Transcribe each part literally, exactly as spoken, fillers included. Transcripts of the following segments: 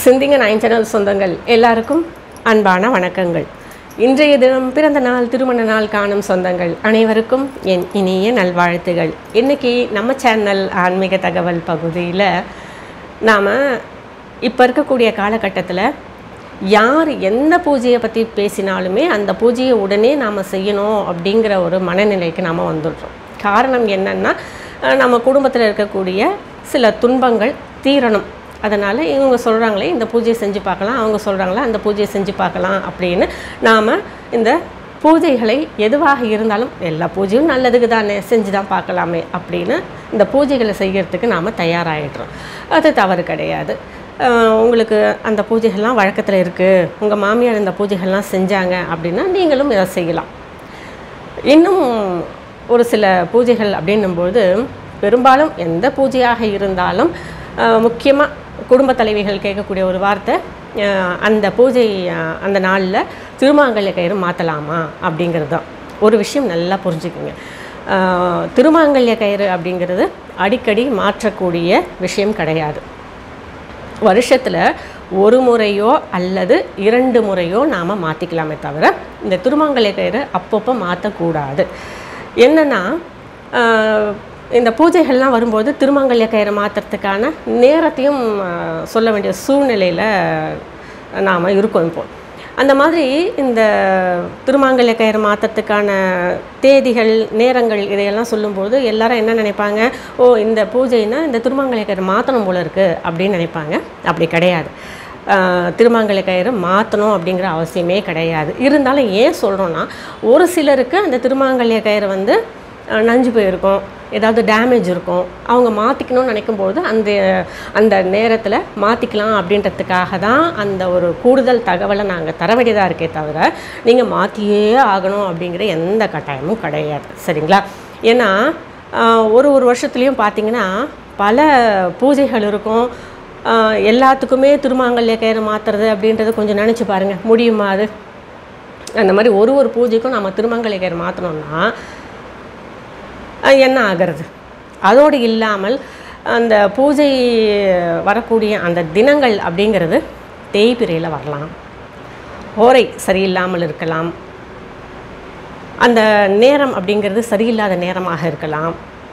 சிந்திங்க nine channel சொந்தங்கள் எல்லாருக்கும் அன்பான வணக்கங்கள். இன்றைய தினம் பிறந்த நாள் திருமண நாள் காணும் சொந்தங்கள் அனைவருக்கும் என் இனிய நல்வாழ்த்துகள். இன்றைக்கி நம்ம சேனல் ஆன்மீக தகவல் பகுதியில் நாம் இப்போ இருக்கக்கூடிய காலகட்டத்தில் யார் எந்த பூஜையை பற்றி பேசினாலுமே அந்த பூஜையை உடனே நாம் செய்யணும் அப்படிங்கிற ஒரு மனநிலைக்கு நாம் வந்துடுறோம். காரணம் என்னென்னா, நம்ம குடும்பத்தில் இருக்கக்கூடிய சில துன்பங்கள் தீரணும், அதனால் இவங்க சொல்கிறாங்களே இந்த பூஜையை செஞ்சு பார்க்கலாம், அவங்க சொல்கிறாங்களே அந்த பூஜையை செஞ்சு பார்க்கலாம் அப்படின்னு நாம் இந்த பூஜைகளை எதுவாக இருந்தாலும் எல்லா பூஜையும் நல்லதுக்கு தானே, செஞ்சு தான் பார்க்கலாமே அப்படின்னு இந்த பூஜைகளை செய்கிறதுக்கு நாம் தயாராகிடுறோம். அது தவறு கிடையாது. உங்களுக்கு அந்த பூஜைகள்லாம் வழக்கத்தில் இருக்குது, உங்கள் மாமியார் இந்த பூஜைகள்லாம் செஞ்சாங்க அப்படின்னா நீங்களும் இதை செய்யலாம். இன்னும் ஒரு சில பூஜைகள் அப்படின்னும்போது பெரும்பாலும் எந்த பூஜையாக இருந்தாலும் முக்கியமாக குடும்ப தலைவிகள் கேட்கக்கூடிய ஒரு வார்த்தை, அந்த பூஜை அந்த நாளில் திருமாங்கல்ய கயிறு மாற்றலாமா அப்படிங்கிறது தான். ஒரு விஷயம் நல்லா புரிஞ்சுக்குங்க, திருமாங்கல்ய கயிறு அப்படிங்கிறது அடிக்கடி மாற்றக்கூடிய விஷயம் கிடையாது. வருஷத்தில் ஒரு முறையோ அல்லது இரண்டு முறையோ நாம் மாற்றிக்கலாமே தவிர இந்த திருமாங்கல்ய கயிறு அப்பப்போ மாற்றக்கூடாது. என்னென்னா, இந்த பூஜைகள்லாம் வரும்போது திருமாங்கல்ய கயிறு மாற்றுறதுக்கான நேரத்தையும் சொல்ல வேண்டிய சூழ்நிலையில் நாம் இருக்கோம். இப்போ அந்த மாதிரி இந்த திருமாங்கல்ய கயிறு மாற்றுறதுக்கான தேதிகள் நேரங்கள் இதையெல்லாம் சொல்லும்போது எல்லாரும் என்ன நினைப்பாங்க, ஓ இந்த பூஜைன்னா இந்த திருமாங்கல்ய கயிறு மாற்றணும் போல இருக்குது அப்படின்னு நினைப்பாங்க. அப்படி கிடையாது. திருமாங்கல்ய கயிறு மாற்றணும் அப்படிங்கிற அவசியமே கிடையாது. இருந்தாலும் ஏன் சொல்கிறோன்னா, ஒரு சிலருக்கு அந்த திருமாங்கல்ய கயிறு வந்து நஞ்சு போயிருக்கும், ஏதாவது டேமேஜ் இருக்கும், அவங்க மாற்றிக்கணும்னு நினைக்கும்போது அந்த அந்த நேரத்தில் மாற்றிக்கலாம் அப்படின்றதுக்காக தான் அந்த ஒரு கூடுதல் தகவலை நாங்கள் தர வேண்டியதாக இருக்கே தவிர நீங்கள் மாற்றியே ஆகணும் அப்படிங்கிற எந்த கட்டாயமும் கிடையாது. சரிங்களா? ஏன்னா ஒரு ஒரு வருஷத்துலேயும் பார்த்திங்கன்னா பல பூஜைகள் இருக்கும். எல்லாத்துக்குமே திருமாங்கல்ய கயிறு மாற்றுறது அப்படின்றது கொஞ்சம் நினச்சி பாருங்கள், முடியுமா அது? அந்த மாதிரி ஒரு ஒரு பூஜைக்கும் நம்ம திருமாங்கல்ய கயிறு மாற்றணும்னா என்ன ஆகிறது? அதோடு இல்லாமல் அந்த பூஜை வரக்கூடிய அந்த தினங்கள் அப்படிங்கிறது தேய்பிரையில் வரலாம், ஓரை சரியில்லாமல் இருக்கலாம், அந்த நேரம் அப்படிங்கிறது சரியில்லாத நேரமாக இருக்கலாம்,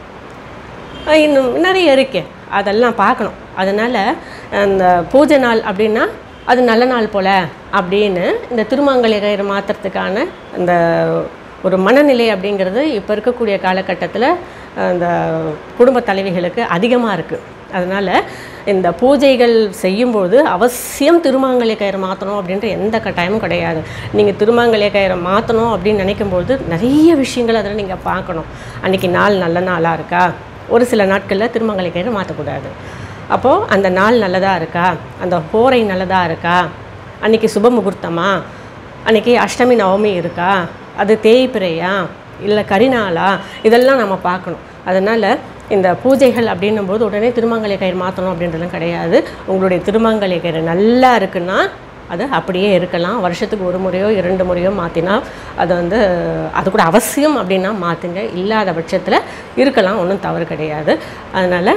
இன்னும் நிறைய இருக்கு, அதெல்லாம் பார்க்கணும். அதனால் அந்த பூஜை நாள் அப்படின்னா அது நல்ல நாள் போல் அப்படின்னு இந்த திருமாங்கல்ய கயிறு மாற்றுறதுக்கான அந்த ஒரு மனநிலை அப்படிங்கிறது இப்போ இருக்கக்கூடிய காலகட்டத்தில் இந்த குடும்ப தலைவிகளுக்கு அதிகமாக இருக்குது. அதனால் இந்த பூஜைகள் செய்யும்போது அவசியம் திருமாங்கல்ய கயிறு மாற்றணும் அப்படின்ற எந்த கட்டாயமும் கிடையாது. நீங்கள் திருமாங்கல்ய கயிறு மாற்றணும் அப்படின்னு நினைக்கும்போது நிறைய விஷயங்கள் அதில் நீங்கள் பார்க்கணும். அன்றைக்கி நாள் நல்ல நாளாக இருக்கா? ஒரு சில நாட்களில் திருமாங்கல்ய கயிறு மாற்றக்கூடாது. அப்போது அந்த நாள் நல்லதாக இருக்கா? அந்த ஹோரை நல்லதாக இருக்கா? அன்றைக்கி சுப முகூர்த்தமா? அன்றைக்கி அஷ்டமி நவமி இருக்கா? அது தேய்பிரையா இல்லை கரிநாளா? இதெல்லாம் நம்ம பார்க்கணும். அதனால் இந்த பூஜைகள் அப்படின்னும் போது உடனே திருமாங்கல்ய கயிறு மாற்றணும் அப்படின்றதும் கிடையாது. உங்களுடைய திருமாங்கல்ய கயிறு நல்லா இருக்குன்னா அது அப்படியே இருக்கலாம். வருஷத்துக்கு ஒரு முறையோ இரண்டு முறையோ மாற்றினா அது வந்து அது கூட அவசியம் அப்படின்னா மாற்றுங்க, இல்லாத பட்சத்தில் இருக்கலாம், ஒன்றும் தவறு கிடையாது. அதனால்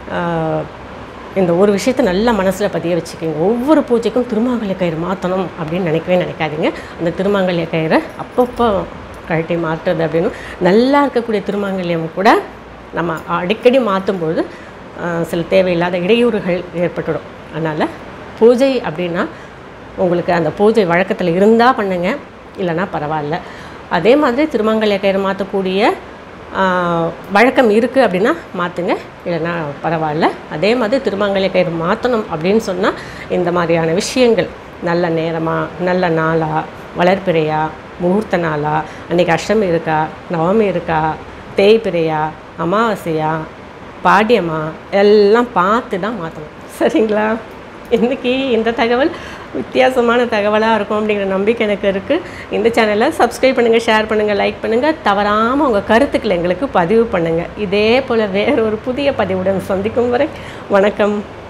இந்த ஒரு விஷயத்தை நல்ல மனசில் பதிய வச்சுக்கோங்க. ஒவ்வொரு பூஜைக்கும் திருமாங்கல்ய கயிறு மாற்றணும் அப்படின்னு நினைக்கவே நினைக்காதீங்க. அந்த திருமாங்கல்ய கயிறை அப்பப்போ கழட்டி மாற்றுறது அப்படின்னு நல்லா இருக்கக்கூடிய திருமாங்கல்யம் கூட நம்ம அடிக்கடி மாற்றும்பொழுது சில தேவையில்லாத இடையூறுகள் ஏற்பட்டுடும். அதனால் பூஜை அப்படின்னா உங்களுக்கு அந்த பூஜை வழக்கத்தில் இருந்தால் பண்ணுங்கள், இல்லைன்னா பரவாயில்ல. அதே மாதிரி திருமாங்கல்ய கயிறு மாற்றக்கூடிய வழக்கம் இருக்குது அப்படின்னா மாற்றுங்க, இல்லைன்னா பரவாயில்ல. அதே மாதிரி திருமாங்கல்ய கயிறு மாற்றணும் அப்படின்னு சொன்னால் இந்த மாதிரியான விஷயங்கள் நல்ல நேரமாக, நல்ல நாளாக, வளர்ப்பிறையா, முகூர்த்த நாளா, அன்றைக்கி அஷ்டமி இருக்கா, நவமி இருக்கா, தேய்பிரையா, அமாவாசையா, பாடியமா, எல்லாம் பார்த்து தான் மாற்றணும். சரிங்களா? இன்றைக்கி இந்த தகவல் வித்தியாசமான தகவலாக இருக்கும் அப்படிங்கிற நம்பிக்கை எனக்கு இருக்குது. இந்த சேனலை சப்ஸ்கிரைப் பண்ணுங்கள், ஷேர் பண்ணுங்கள், லைக் பண்ணுங்கள். தவறாமல் உங்கள் கருத்துக்களை எங்களுக்கு பதிவு பண்ணுங்கள். இதே போல் வேறு ஒரு புதிய பதிவுடன் சந்திக்கும் வரை வணக்கம்.